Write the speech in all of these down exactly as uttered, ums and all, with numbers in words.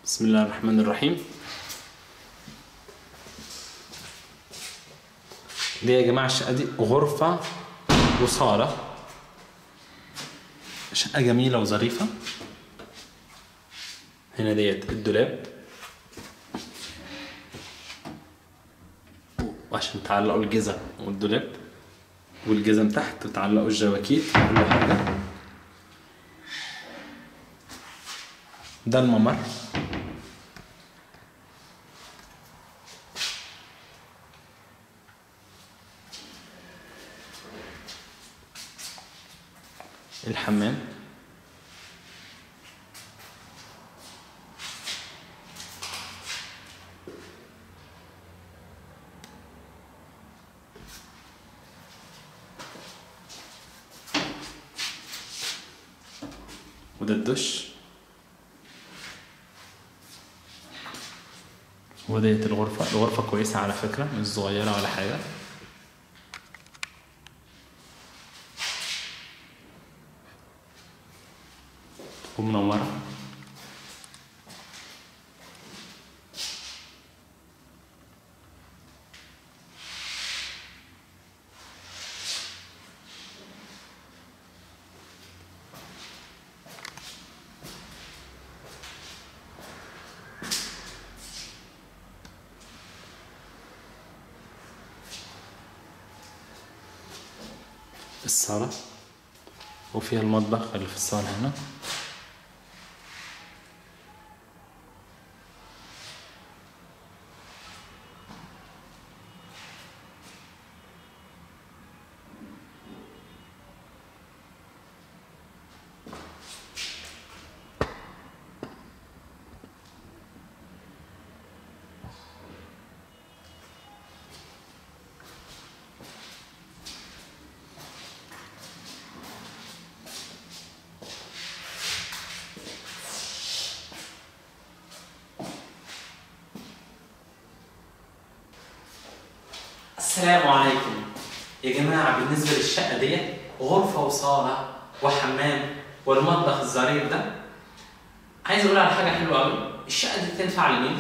بسم الله الرحمن الرحيم. دي يا جماعة الشقة دي غرفة وصالة، شقة جميلة وظريفة. هنا ديت الدولاب، وعشان تعلقوا الجزم والدولاب، والجزم تحت تعلقوا الجواكيت وكل حاجة. ده الممر، الحمام، وده الدش، وديت الغرفة. الغرفة كويسة على فكرة، مش صغيرة ولا حاجة. ومنورة. الصالة، وفيها المطبخ اللي في الصالة هنا. السلام عليكم يا جماعة. بالنسبة للشقة ديت غرفة وصالة وحمام والمطبخ الظريف ده، عايز اقول على حاجة حلوة قوي. الشقة دي تنفع لمين؟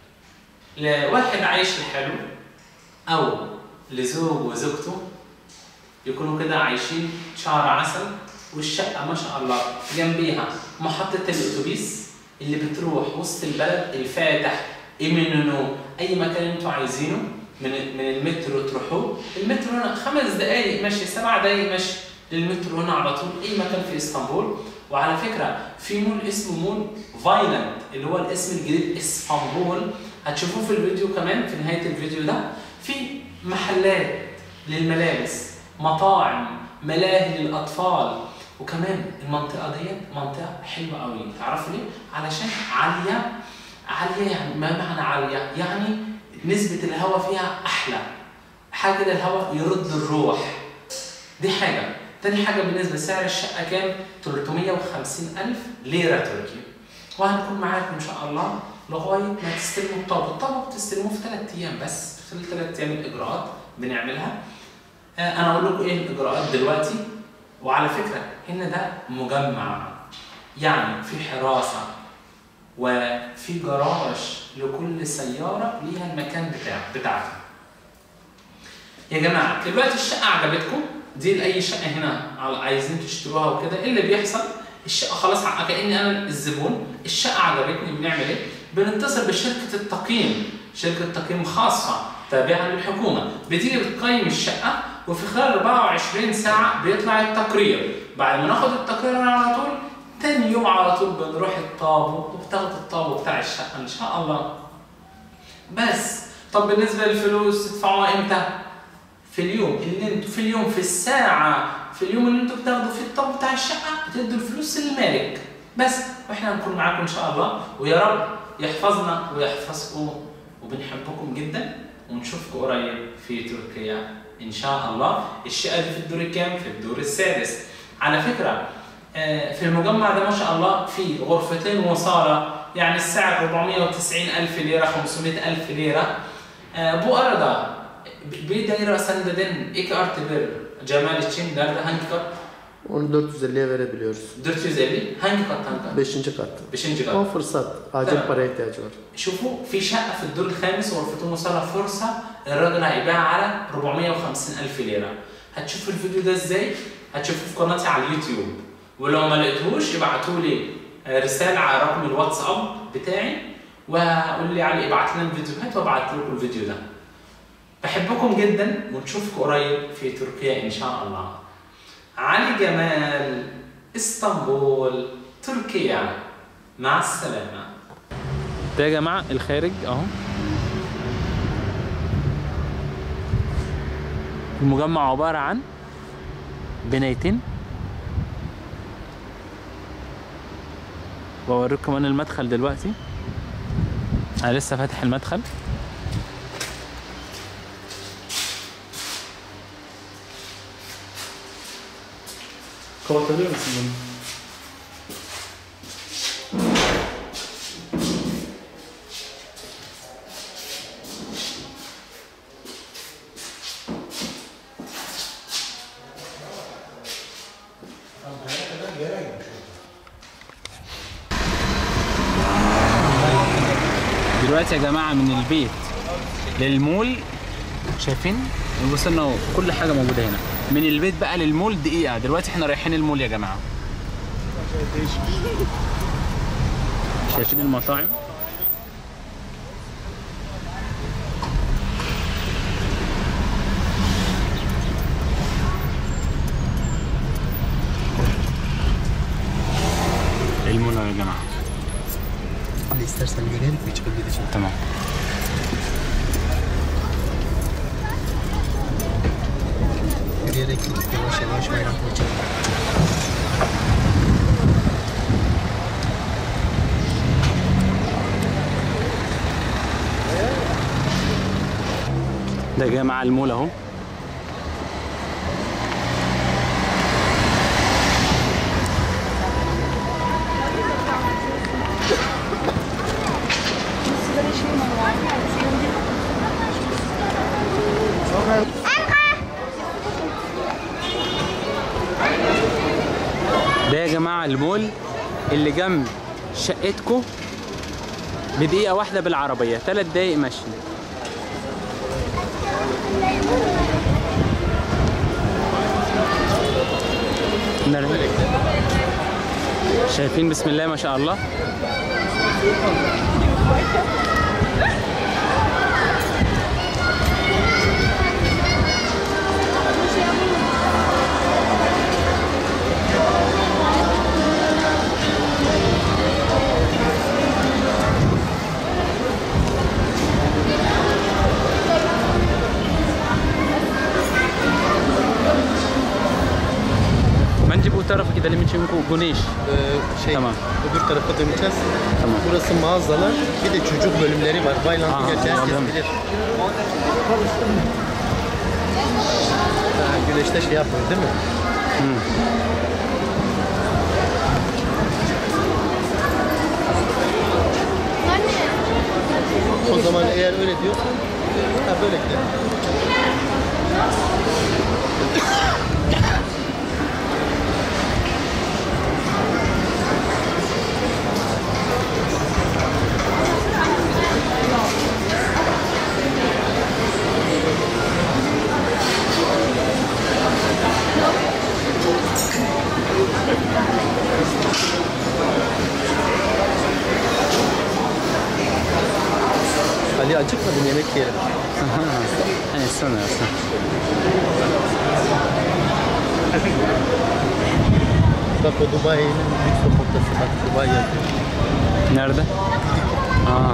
لواحد عايش لحاله، او لزوج وزوجته يكونوا كده عايشين شهر عسل، والشقة ما شاء الله جنبيها محطة الاتوبيس اللي بتروح وسط البلد الفاتح، إيمينونو، اي مكان انتوا عايزينه من من المترو تروحوه. المترو هنا خمس دقايق مشي، سبع دقايق مشي للمترو هنا على طول، اي مكان في اسطنبول. وعلى فكره في مول اسمه مول فايلاند اللي هو الاسم الجديد اسطنبول، هتشوفوه في الفيديو كمان في نهايه الفيديو ده. في محلات للملابس، مطاعم، ملاهي للاطفال، وكمان المنطقه ديت منطقه حلوه قوي. تعرفوا ليه؟ علشان عاليه. عاليه يعني ما معنى عاليه؟ يعني نسبة الهواء فيها أحلى حاجة كده، الهواء يرد الروح. دي حاجة. تاني حاجة بالنسبة لسعر الشقة كام؟ ثلاثمية وخمسين ألف ليرة تركي. وهنكون معاكم إن شاء الله لغاية ما تستلموا الطابق. الطابق بتستلموه في ثلاث أيام بس، في خلال ثلاث أيام الإجراءات بنعملها. آه أنا أقول لكم إيه الإجراءات دلوقتي. وعلى فكرة هنا ده مجمع، يعني في حراسة وفي جراج لكل سيارة ليها المكان بتاع بتاعها. يا جماعة دلوقتي الشقة عجبتكم، دي لأي شقة هنا عايزين تشتروها وكده، إيه اللي بيحصل؟ الشقة خلاص كأني أنا الزبون، الشقة عجبتني، بنعمل إيه؟ بنتصل بشركة التقييم، شركة تقييم خاصة تابعة للحكومة، بتيجي بتقيم الشقة، وفي خلال أربعة وعشرين ساعة بيطلع التقرير. بعد ما ناخد التقرير على طول تاني يوم على طول بنروح الطابو وبتاخد الطابو بتاع الشقة إن شاء الله. بس طب بالنسبة للفلوس تدفعوها إمتى؟ في اليوم اللي انتوا في اليوم في الساعة في اليوم اللي انتوا بتاخدوا فيه الطابو بتاع الشقة بتدوا الفلوس للمالك بس. واحنا هنكون معاكم إن شاء الله، ويا رب يحفظنا ويحفظكم، وبنحبكم جدا، ونشوفكم قريب في تركيا إن شاء الله. الشقة دي في الدور الكام؟ في الدور السادس. على فكرة في المجمع ده ما شاء الله في غرفتين وصالة، يعني السعر أربعمية وتسعين ألف ليرة، خمسمية ألف ليرة. Bu arada bir daire sende den iki artı bir Cemal için nerede hangi kat? Onu dört yüz elliye verebiliyoruz. dört yüz elli hangi kattan kat؟ beşinci kat. beşinci kat. O fırsat. Acil paraya ihtiyacı var. شوفوا في شقة في الدور الخامس غرفته مصالة فرصة الراجل هيبيعها على أربعمية وخمسين ألف ليرة. هتشوفوا الفيديو ده ازاي؟ هتشوفوه في قناتي على اليوتيوب. ولو ما لقيتوش ابعتوا لي رسالة على رقم الواتساب بتاعي وقول لي علي ابعت لنا الفيديوهات وابعت لكم الفيديو ده. بحبكم جدا ونشوفكم قريب في تركيا ان شاء الله. علي جمال اسطنبول تركيا مع السلامة. ده يا جماعة الخارج اهو. المجمع عبارة عن بنايتين واوريكم كمان المدخل دلوقتي. انا لسه فاتح المدخل. Kapatabiliyor musun bunu? دلوقتي يا جماعة من البيت للمول شايفين وصلنا اهو كل حاجة موجودة هنا. من البيت بقى للمول دقيقة. دلوقتي احنا رايحين المول يا جماعة. شايفين المطاعم؟ المول يا جماعة. اللي istersen görelim mi çıkıp gideceğim. Tamam. Yürüyerek gidip yavaş yavaş bayraklı çıkalım. ده يا جماعة المول اهو. ده يا جماعة المول اللي جنب شقتكم بدقيقة واحدة بالعربية، ثلاث دقايق مشي. شايفين بسم الله ما شاء الله. Bence bu tarafa gidelim için güneş. Ee, şey, tamam. Öbür tarafa döneceğiz. Tamam. Burası mağazalar. Bir de çocuk bölümleri var. Bayland'ı gerçi herkes bilir. Ha, güneşte şey yapmıyor değil mi? Hı. O zaman eğer öyle diyorsan ha böyle gidelim. Ali acıkmadım, yemek yiyelim. Hani sanıyorsun. Bak o Dubai'nin lüks noktası, bak Dubai yazıyor. Nerede? Aa.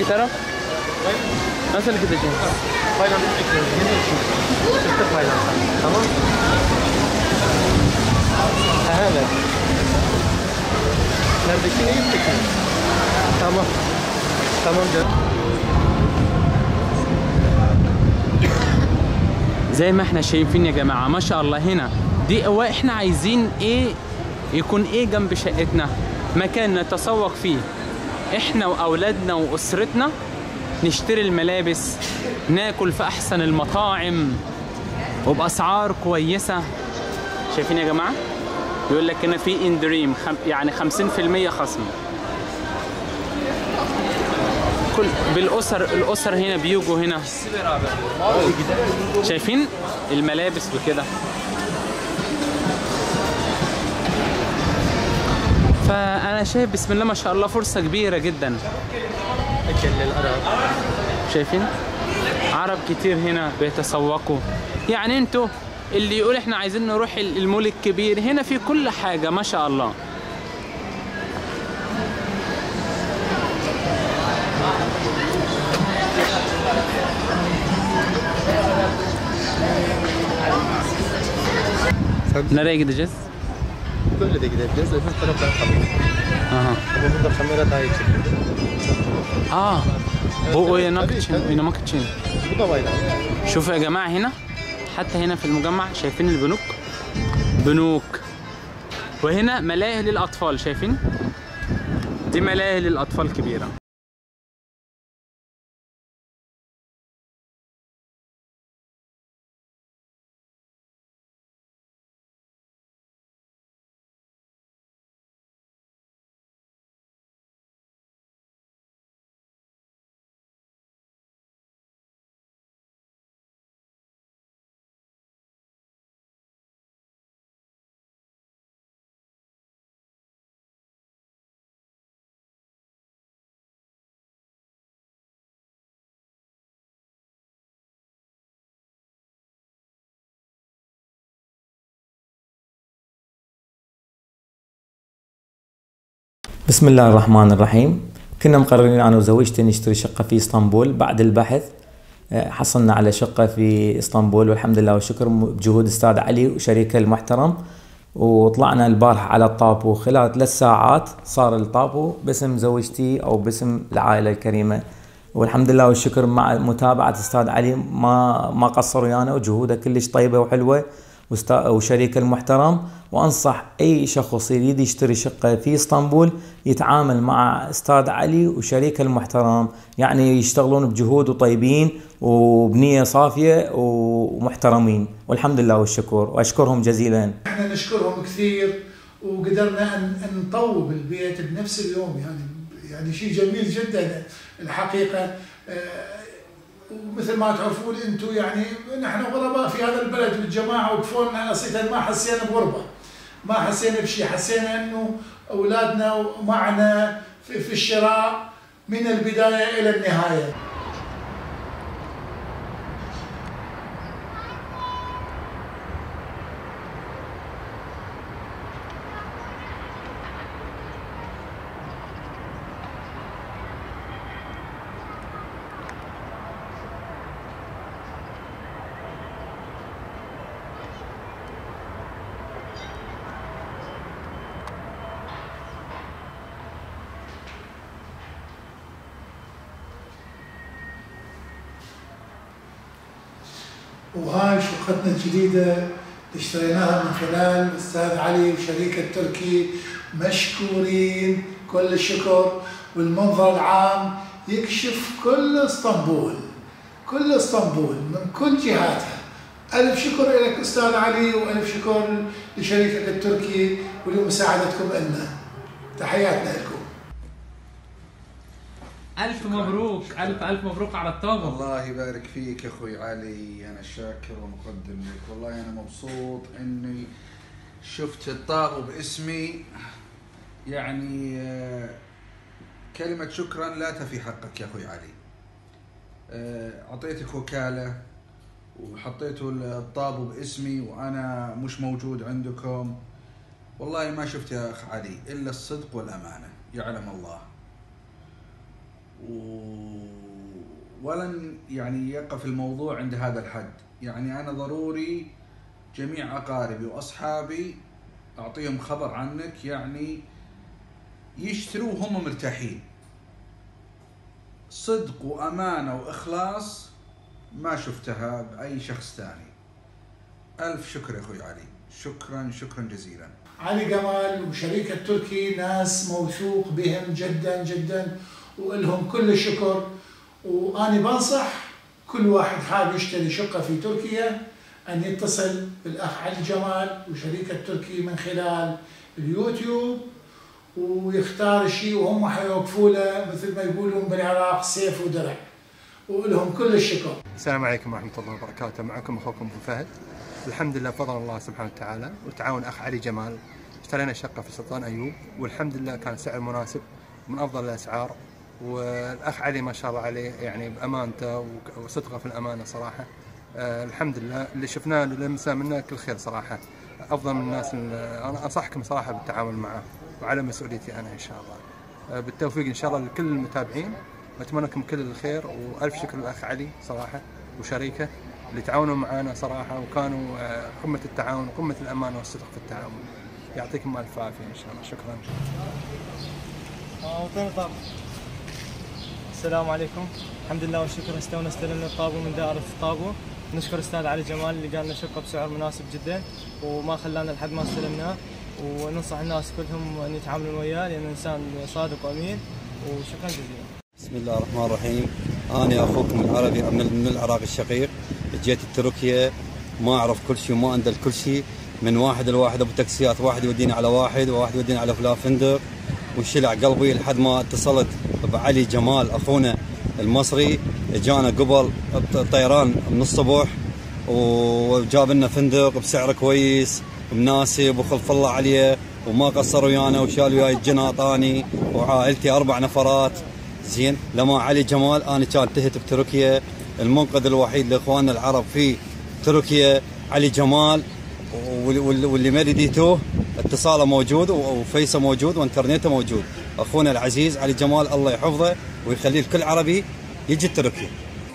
تعرف؟ مثلا كده جاهز. فاينانس شفت فاينانس تمام؟ هلا neredeki neyi çekiyor? Tamam. Tamam canım. زي ما احنا شايفين يا جماعة ما شاء الله هنا دي هو احنا عايزين ايه يكون ايه جنب شقتنا مكان نتسوق فيه احنا واولادنا واسرتنا نشتري الملابس ناكل في احسن المطاعم وباسعار كويسة. شايفين يا جماعة يقول لك هنا في اندريم خم... يعني خمسين في المية خصم. كل بالاسر الاسر هنا بيجوا هنا شايفين الملابس وكده. فانا شايف بسم الله ما شاء الله فرصة كبيرة جدا. شايفين عرب كتير هنا بيتسوقوا. يعني انتوا اللي يقول احنا عايزين نروح المول الكبير هنا في كل حاجة ما شاء الله. Nereye gideceğiz? Böyle de gidebiliriz. Öbür taraftan kalırız. Aha. Ama burada kamera daha iyi çekiyor. اه bu oynamak için oynamak için. Bu da bayram. شوفوا يا جماعة هنا حتى هنا في المجمع شايفين البنوك بنوك وهنا ملاهي للأطفال. شايفين دي ملاهي للأطفال كبيرة. بسم الله الرحمن الرحيم. كنا مقررين أنا وزوجتي نشتري شقة في اسطنبول. بعد البحث حصلنا على شقة في اسطنبول والحمد لله والشكر بجهود أستاذ علي وشريكه المحترم. وطلعنا البارحة على الطابو خلال ثلاث ساعات صار الطابو باسم زوجتي أو باسم العائلة الكريمة. والحمد لله والشكر مع متابعة أستاذ علي ما ما قصر ويانا وجهوده كلش طيبة وحلوة وشريك المحترم. وأنصح أي شخص يريد يشتري شقة في اسطنبول يتعامل مع أستاذ علي وشريك المحترم. يعني يشتغلون بجهود وطيبين وبنية صافية ومحترمين والحمد لله والشكر وأشكرهم جزيلا. احنا نشكرهم كثير وقدرنا أن نطوب البيت بنفس اليوم. يعني يعني شيء جميل جدا الحقيقة. ومثل ما تعرفون انتم يعني نحن غرباء في هذا البلد والجماعه وكفونا اصلا ما حسينا بغربه، ما حسينا بشيء، حسينا انه اولادنا معنا في, في الشراء من البدايه الى النهايه. وهاي شقتنا الجديدة اللي اشتريناها من خلال الأستاذ علي وشريكه التركي. مشكورين كل الشكر. والمنظر العام يكشف كل اسطنبول، كل اسطنبول من كل جهاتها. ألف شكر لك أستاذ علي وألف شكر لشريكك التركي ولمساعدتكم لنا. تحياتنا لكم. ألف مبروك ألف ألف مبروك على الطابة. الله يبارك فيك يا أخوي علي. أنا شاكر ومقدم لك. والله أنا مبسوط إني شفت الطابة باسمي. يعني كلمة شكرا لا تفي حقك يا أخوي علي. أعطيتك وكالة وحطيتوا الطابة باسمي وأنا مش موجود عندكم. والله ما شفت يا أخ علي إلا الصدق والأمانة، يعلم الله. و... ولن يعني يقف الموضوع عند هذا الحد. يعني أنا ضروري جميع أقاربي وأصحابي أعطيهم خبر عنك، يعني يشتروا وهم مرتاحين، صدق وأمانة وإخلاص ما شفتها بأي شخص ثاني. ألف شكر يا أخوي علي، شكرا شكرا جزيلا. علي جمال وشركة تركي ناس موثوق بهم جدا جدا ولهم كل الشكر. وأنا بنصح كل واحد حاب يشتري شقة في تركيا أن يتصل بالأخ علي جمال وشركة تركي من خلال اليوتيوب ويختار الشيء وهم حيوقفوا له مثل ما يقولون بالعراق سيف ودرع، ولهم كل الشكر. السلام عليكم ورحمة الله وبركاته، معكم أخوكم أبو فهد. الحمد لله بفضل الله سبحانه وتعالى وتعاون أخ علي جمال اشترينا شقة في سلطان أيوب، والحمد لله كان سعر مناسب من أفضل الأسعار. والأخ علي ما شاء الله عليه يعني بأمانته وصدقه في الأمانة صراحة. آه الحمد لله اللي شفناه اللي لمساه منه كل خير صراحة، أفضل من الناس. أنا أنصحكم صراحة بالتعامل معه وعلى مسؤوليتي أنا إن شاء الله. آه بالتوفيق إن شاء الله لكل المتابعين، أتمنى لكم كل الخير، وألف شكر للأخ علي صراحة وشريكه اللي تعاونوا معنا صراحة وكانوا قمة التعاون وقمة الأمانة والصدق في التعاون. يعطيكم ألف عافية إن شاء الله. شكرا. السلام عليكم، الحمد لله والشكر. استونا استلمنا الطابو من دائرة الطابو. نشكر أستاذ علي جمال اللي قال لنا شقة بسعر مناسب جدا وما خلانا لحد ما استلمناه، وننصح الناس كلهم أن يتعاملون وياه لأنه إنسان صادق وأمين، وشكرا جزيلا. بسم الله الرحمن الرحيم. أنا أخوكم العربي من العراق الشقيق، جيت تركيا ما أعرف كل شيء وما أندل كل شيء، من واحد لواحد أبو تاكسيات، واحد يوديني على واحد وواحد يوديني على فلان فندق، وشلع قلبي لحد ما اتصلت بعلي جمال أخونا المصري، جانا قبل الطيران من الصبح وجاب لنا فندق بسعر كويس مناسب وخلف الله عليه، وما قصر ويانا وشال وياي الجناطاني وعائلتي أربع نفرات. زين لما علي جمال أنا كان تهت بتركيا، المنقذ الوحيد لاخواننا العرب في تركيا علي جمال، واللي ما لديتوه اتصاله موجود وفيسه موجود وانترنته موجود. اخونا العزيز علي جمال الله يحفظه ويخليه لكل عربي يجي تركيا.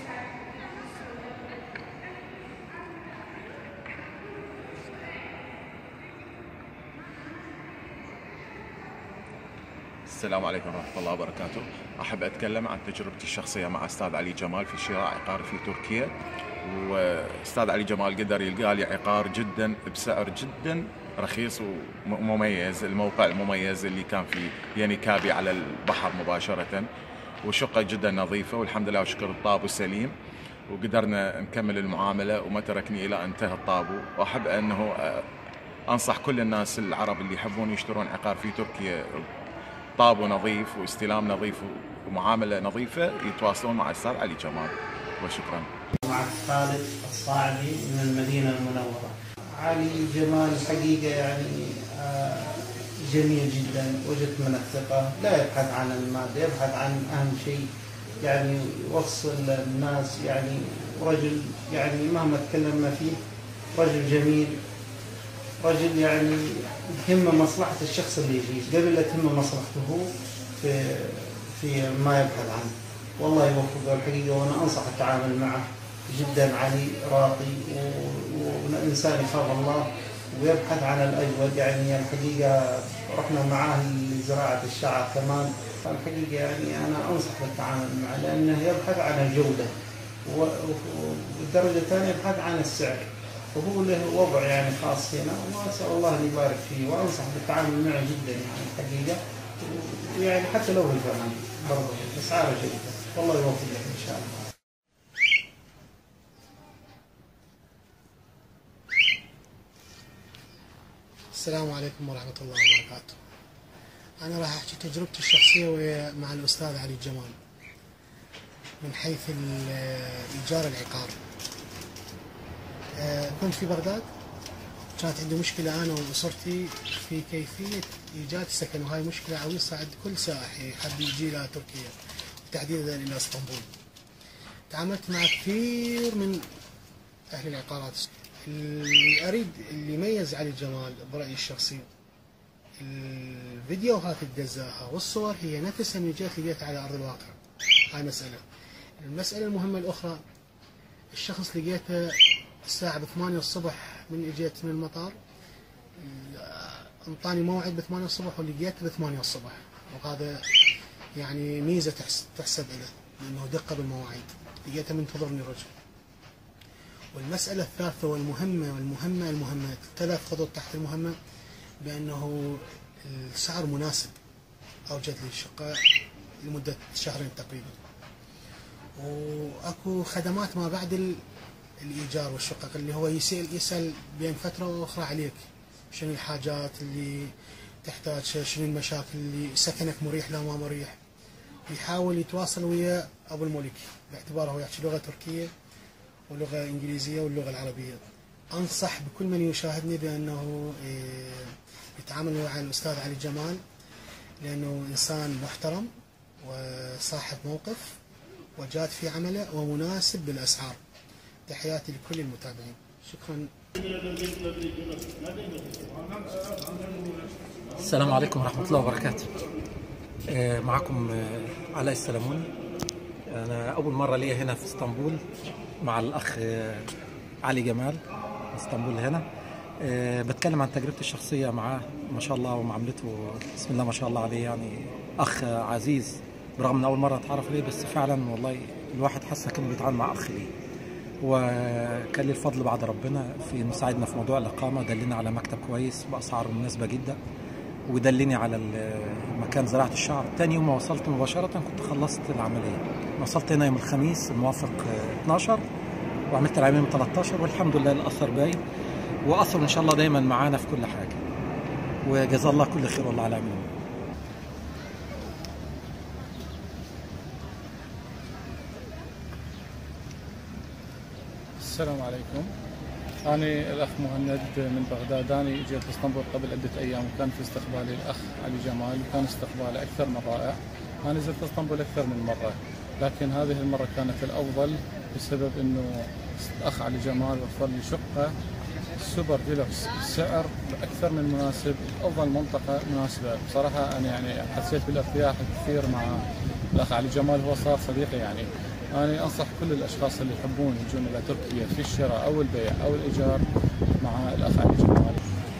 السلام عليكم ورحمة الله وبركاته. أحب أتكلم عن تجربتي الشخصية مع أستاذ علي جمال في شراء عقار في تركيا. وأستاذ علي جمال قدر يلقى لي عقار جدا بسعر جدا رخيص ومميز، الموقع المميز اللي كان في ينيكابي على البحر مباشرة، وشقة جدا نظيفة والحمد لله وشكر الطابو سليم، وقدرنا نكمل المعاملة وما تركني إلى انتهى الطابو. وأحب أنه أنصح كل الناس العرب اللي يحبون يشترون عقار في تركيا طابو نظيف واستلام نظيف ومعاملة نظيفة يتواصلون مع الأستاذ علي جمال. وشكرا. مع خالد الصاعدي من المدينة المنورة. علي جمال حقيقة يعني جميل جدا، وجدت من الثقة، لا يبحث عن المادة، يبحث عن أهم شيء يعني يوصل للناس، يعني رجل يعني مهما تكلمنا فيه رجل جميل، رجل يعني تهمه مصلحة الشخص اللي يجي قبل لا تهمه مصلحته هو في في ما يبحث عنه. والله يوفقه الحقيقة، وأنا أنصح التعامل معه جدا. علي راقي وإنسان يخاف الله ويبحث عن الأجود. يعني الحقيقة رحنا معاه لزراعة الشعر كمان. الحقيقة يعني أنا أنصح بالتعامل معه لأنه يبحث عن الجودة، والدرجة الثانية يبحث عن السعر، وهو له وضع يعني خاص هنا، وأسأل الله أن يبارك فيه، وأنصح بالتعامل معه جدا يعني الحقيقة. ويعني حتى لو بالفعل برضه أسعاره جيدة. والله يوفقك إن شاء الله. السلام عليكم ورحمة الله وبركاته. أنا راح أحكي تجربتي الشخصية مع الأستاذ علي جمال من حيث إيجار العقار. كنت في بغداد، كانت عندي مشكلة أنا وأسرتي في كيفية إيجاد سكن، وهاي مشكلة عويصة عند كل سائح يحب يجي إلى تركيا وتحديدا إلى اسطنبول. تعاملت مع كثير من أهل العقارات. اللي أريد اللي يميز علي جمال برأيي الشخصي، الفيديوهات اللي دزاها والصور هي نفسها من جهة البيت على أرض الواقع. هاي مسألة. المسألة المهمة الأخرى، الشخص لقيته الساعة بثمانية الصبح من اجيت من المطار، انطاني موعد بثمانية الصبح ولقيته بثمانية الصبح، وهذا يعني ميزة تحسب له لأنه دقة بالمواعيد، لقيته منتظرني رجل. والمسألة الثالثة والمهمة والمهمة المهمة، ثلاث خطوط تحت المهمة، بأنه السعر مناسب، أوجد لي شقة لمدة شهرين تقريبا، واكو خدمات ما بعد الايجار والشقق اللي هو يسال يسال بين فتره واخرى عليك شنو الحاجات اللي تحتاج، شنو المشاكل اللي سكنك مريح لا ما مريح، يحاول يتواصل ويا ابو الملك باعتباره هو يحكي لغه تركيه ولغه انجليزيه واللغه العربيه. انصح بكل من يشاهدني بانه يتعامل مع الاستاذ علي جمال، لانه انسان محترم وصاحب موقف وجاد في عمله ومناسب بالاسعار. تحياتي لكل المتابعين، شكرا. السلام عليكم ورحمة الله وبركاته. معكم علاء السلموني. أنا أول مرة لي هنا في اسطنبول مع الأخ علي جمال اسطنبول هنا. بتكلم عن تجربتي الشخصية معاه، ما شاء الله ومعاملته بسم الله ما شاء الله عليه، يعني أخ عزيز برغم من أول مرة أتعرف عليه، بس فعلا والله الواحد حس كأنه بيتعامل مع أخ ليه. وكان لي الفضل بعد ربنا في انه ساعدنا في موضوع الاقامه، دلني على مكتب كويس باسعار مناسبه جدا، ودلني على مكان زراعه الشعر. تاني يوم ما وصلت مباشره كنت خلصت العمليه. وصلت هنا يوم الخميس الموافق اثناشر وعملت العمليه يوم ثلاثة عشر، والحمد لله الاثر باين، واثر ان شاء الله دايما معانا في كل حاجه. وجزاه الله كل خير والله على عمله. السلام عليكم. أنا الأخ مهند من بغداد. أنا جيت اسطنبول قبل عدة أيام، وكان في استقبالي الأخ علي جمال، وكان استقباله أكثر من رائع. أنا زرت اسطنبول أكثر من مرة، لكن هذه المرة كانت الأفضل بسبب إنه الأخ علي جمال وفر لي شقة سوبر ديلوكس بسعر أكثر من مناسب، أفضل منطقة مناسبة. بصراحة أنا يعني حسيت بالارتياح كثير مع الأخ علي جمال، هو صار صديقي يعني. أنا أنصح كل الأشخاص اللي يحبون يجون إلى تركيا في الشراء أو البيع أو الإيجار مع الأخ علي جمال.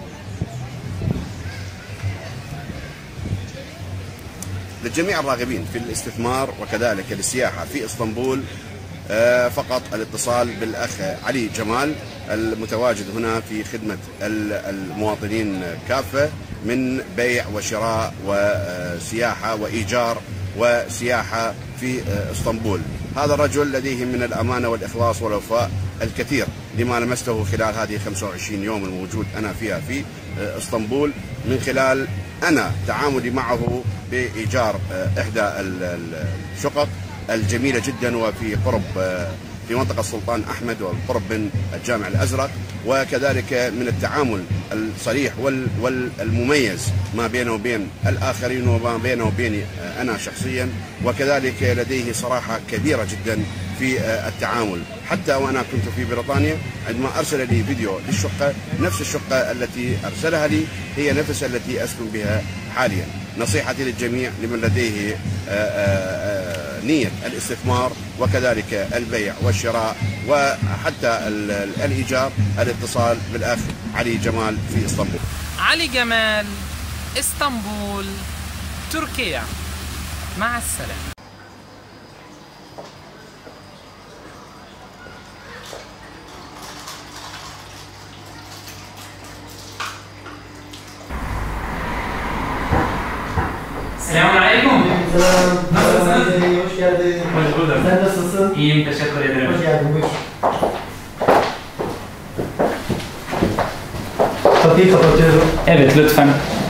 للجميع الراغبين في الاستثمار وكذلك السياحة في اسطنبول، فقط الاتصال بالأخ علي جمال المتواجد هنا في خدمة المواطنين كافة من بيع وشراء وسياحة وإيجار وسياحة في اسطنبول. هذا الرجل لديه من الأمانة والإخلاص والوفاء الكثير لما لمسته خلال هذه خمسة وعشرين يوم الموجود أنا فيها في اسطنبول، من خلال أنا تعاملي معه بإيجار إحدى الشقق الجميلة جدا وفي قرب في منطقة السلطان أحمد والقرب من الجامع الأزرق، وكذلك من التعامل الصريح والمميز ما بينه وبين الآخرين وما بينه وبيني أنا شخصيا، وكذلك لديه صراحة كبيرة جدا في التعامل. حتى وأنا كنت في بريطانيا عندما أرسل لي فيديو للشقة، نفس الشقة التي أرسلها لي هي نفس التي أسكن بها حاليا. نصيحتي للجميع لمن لديه نية الاستثمار وكذلك البيع والشراء وحتى الإيجار، الاتصال بالأخ علي جمال في اسطنبول. علي جمال، اسطنبول، تركيا. مع السلامة. Selamun Aleyküm. Selam. Nasılsın? Hoş geldin. Hoş bulduk. Sen nasılsın? İyiyim, teşekkür ederim. Hoş geldin, buyur. Kapıyı kapatıyorum. Evet, lütfen.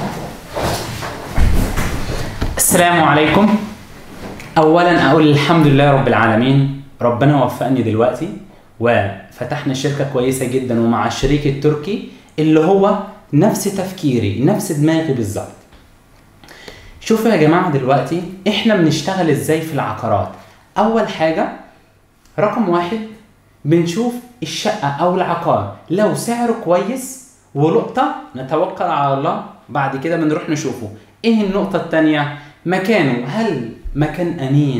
السلام عليكم. أولا أقول الحمد لله رب العالمين، ربنا وفقني دلوقتي وفتحنا شركة كويسة جدا ومع الشريك التركي اللي هو نفس تفكيري نفس دماغي بالظبط. شوفوا يا جماعة دلوقتي احنا بنشتغل ازاي في العقارات. اول حاجة رقم واحد بنشوف الشقة او العقار لو سعره كويس ولقطة نتوكل على الله، بعد كده بنروح نشوفه. ايه النقطة التانية؟ مكانه، هل مكان امين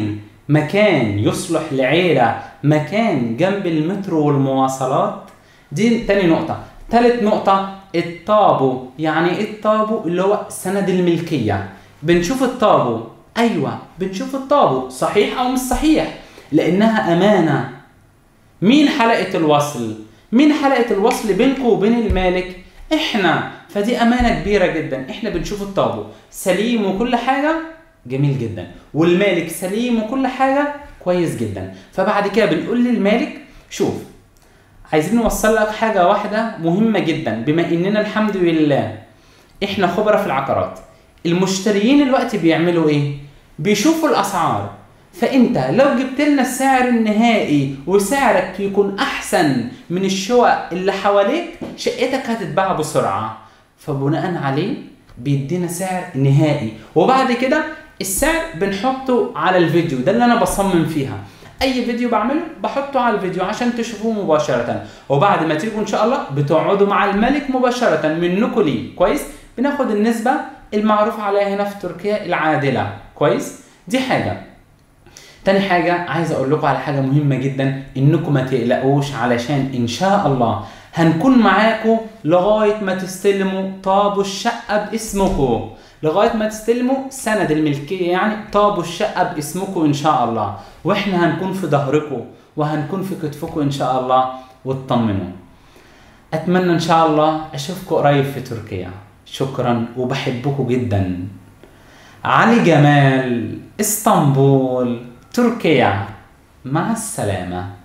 مكان يصلح لعيلة، مكان جنب المترو والمواصلات. دي تاني نقطة. تالت نقطة الطابو. يعني ايه الطابو؟ اللي هو سند الملكية. بنشوف الطابو، ايوه بنشوف الطابو صحيح او مش صحيح، لانها امانة. مين حلقة الوصل؟ مين حلقة الوصل بينكم وبين المالك؟ احنا. فدي امانة كبيرة جدا. احنا بنشوف الطابو سليم وكل حاجة جميل جدا، والمالك سليم وكل حاجة كويس جدا. فبعد كده بنقول للمالك شوف عايزين نوصل لك حاجة واحدة مهمة جدا، بما اننا الحمد لله احنا خبرة في العقارات. المشتريين الوقت بيعملوا ايه؟ بيشوفوا الاسعار. فانت لو جبت لنا السعر النهائي وسعرك يكون احسن من الشقق اللي حواليك، شقتك هتتباع بسرعة. فبناء عليه بيدينا سعر نهائي، وبعد كده السعر بنحطه على الفيديو. ده اللي انا بصمم فيها. اي فيديو بعمله بحطه على الفيديو عشان تشوفوه مباشرة، وبعد ما تيجوا ان شاء الله بتقعدوا مع الملك مباشرة منكم ليه. كويس؟ بناخد النسبة المعروف عليها هنا في تركيا العادلة. كويس؟ دي حاجة. تاني حاجة عايز اقول لكم على حاجة مهمة جدا، انكم ما تقلقوش، علشان ان شاء الله هنكون معاكم لغاية ما تستلموا طابو الشقة باسمكم، لغاية ما تستلموا سند الملكية، يعني طابو الشقة باسمكم ان شاء الله، واحنا هنكون في ظهركم وهنكون في كتفكم ان شاء الله، واطمنوا. اتمنى ان شاء الله اشوفكم قريب في تركيا. شكرا وبحبكم جدا. علي جمال، اسطنبول، تركيا. مع السلامة.